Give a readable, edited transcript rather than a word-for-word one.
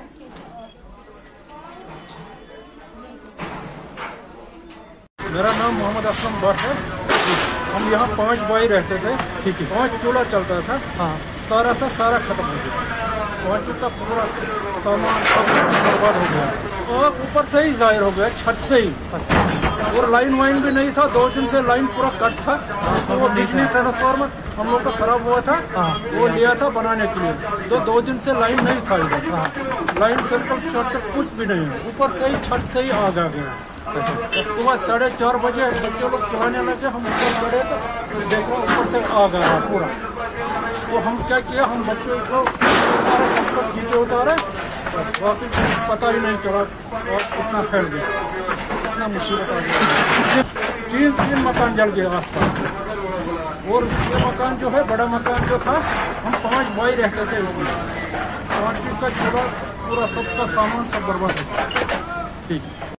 मेरा नाम मोहम्मद असलम भट्ट है। हम यहाँ 5 भाई रहते थे। ठीक है। 5 चूल्हा चलता था। हाँ। सारा खत्म हो गया। 5 का पूरा सामान सब बर्बाद हो गया और ऊपर से ही जाहिर हो गया, छत से ही। और लाइन वाइन भी नहीं था। 2 दिन से लाइन पूरा कट था। तो वो बिजली ट्रांसफार्मर हम लोग का खराब हुआ था। वो लिया था बनाने के लिए। तो 2 दिन से लाइन नहीं था इधर। लाइन सर्कल शॉर्ट कुछ भी नहीं है। ऊपर से ही छत से ही आग आ गया। सुबह 4:30 बजे बच्चे लोग चलाने लगे। हम ऊपर चढ़े तो देखो ऊपर से आग आ रहा पूरा। तो हम क्या किया, हम बच्चों को सब लोग नीचे उतारे। बाकी पता ही नहीं चला और कितना फैल गया, कितना मुसीबत आ गया। 3 मकान जल गए आसपास। और ये मकान जो है, बड़ा मकान जो था, हम 5 भाई रहते थे उसमें। 5 का चूल्हा पूरा सबका सामान सब बर्बाद हो गया। ठीक है।